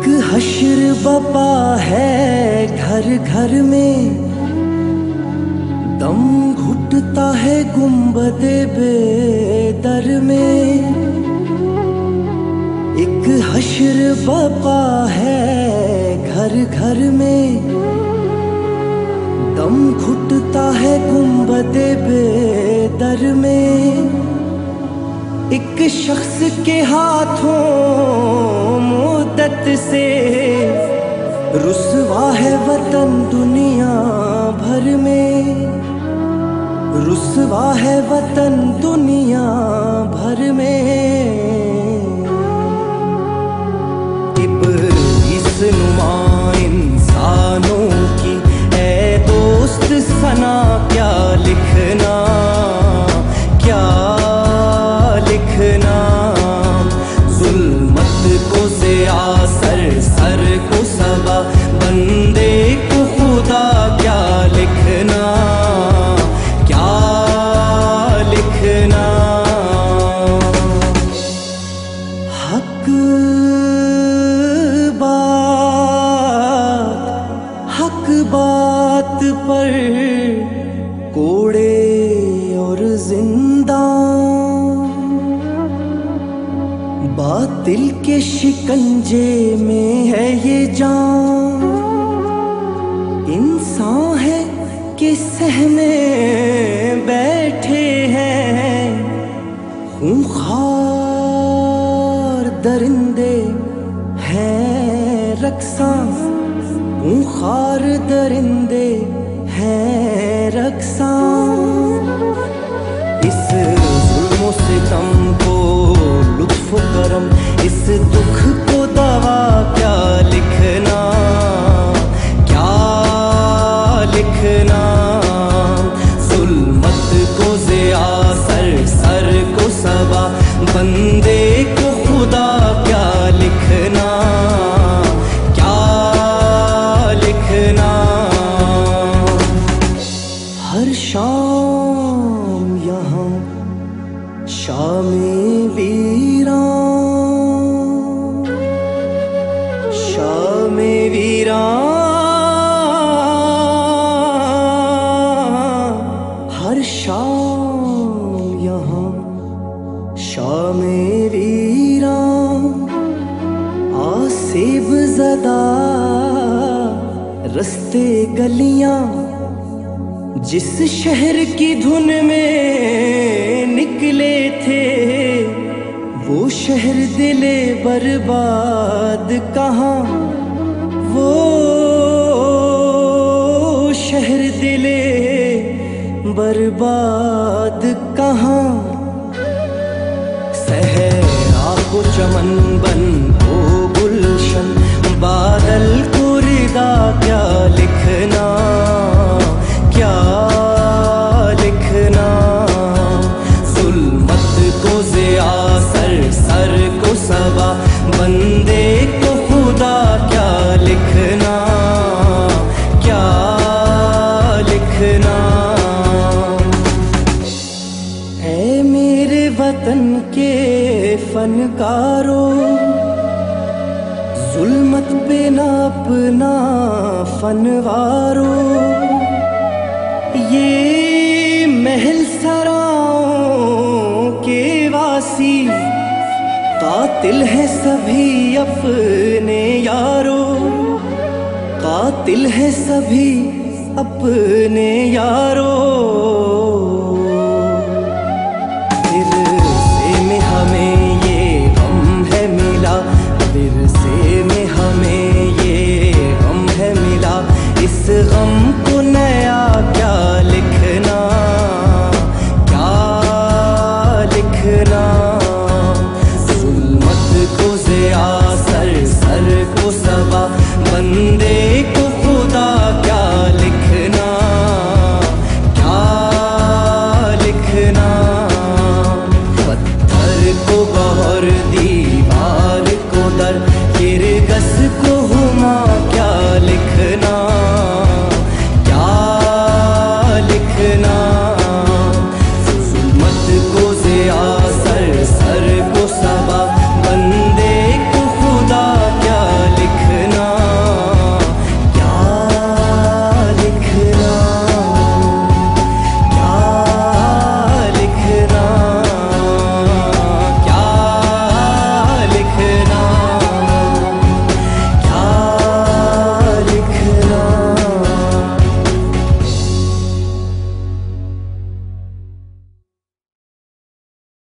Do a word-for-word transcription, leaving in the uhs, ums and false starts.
एक हश्र बपा है घर घर में, दम घुटता है गुंबदे बेदर में। एक हश्र बपा है घर घर में, दम घुटता है गुंबदे बेदर में। एक शख्स के हाथों मुद्दत से रुसवा है वतन दुनिया भर में, रुसवा है वतन दुनिया भर में। इब्लीस नुमा इंसानों की ऐ दोस्त सना क्या लिखना, क्या लिखना। जुल्मत को ज़िया सर सर को सबा, बंदे को खुदा क्या लिखना, क्या लिखना। हक बात हक बात पर कोड़े और जिंदा, बातिल के शिकंजे में है ये जान। इंसान है कि सहमे बैठे हैं, खूंखार दरिंदे हैं रक्सां, खूंखार दरिंदे हैं रक्सां। इस जुल्म सितम को लुत्फ करम, इस दुख को दवा क्या लिखना, क्या लिखना। जुल्मत को ज़िया सर सर को सबा, बंदे को खुदा क्या लिखना, क्या लिखना। हर शाम यहाँ शामे वीरां, शामे वीरां। हर शाम यहाँ शामे वीरां, आसेब ज़दा रस्ते गलियां। जिस शहर की धुन में निकले थे, वो शहर दिले बर्बाद कहाँ, वो शहर दिले बर्बाद कहाँ। सहरा को चमन बन को गुलशन, बादल को रिदा क्या लिखना, क्या लिखना। जुल्मत को ज़िया सर सर को सबा, बंदे को खुदा क्या लिखना, क्या लिखना। ऐ मेरे वतन के फनकारों, जुल्मत पे ना अपना फनवारो। ये महल सराओं के वासी, कातिल है सभी अपने यारों, कातिल है सभी अपने यारों। विरसे में हमें ये गम है मिला, विरसे में हमें ये गम है मिला। इस गम को नया क्या लिखना, क्या लिखना।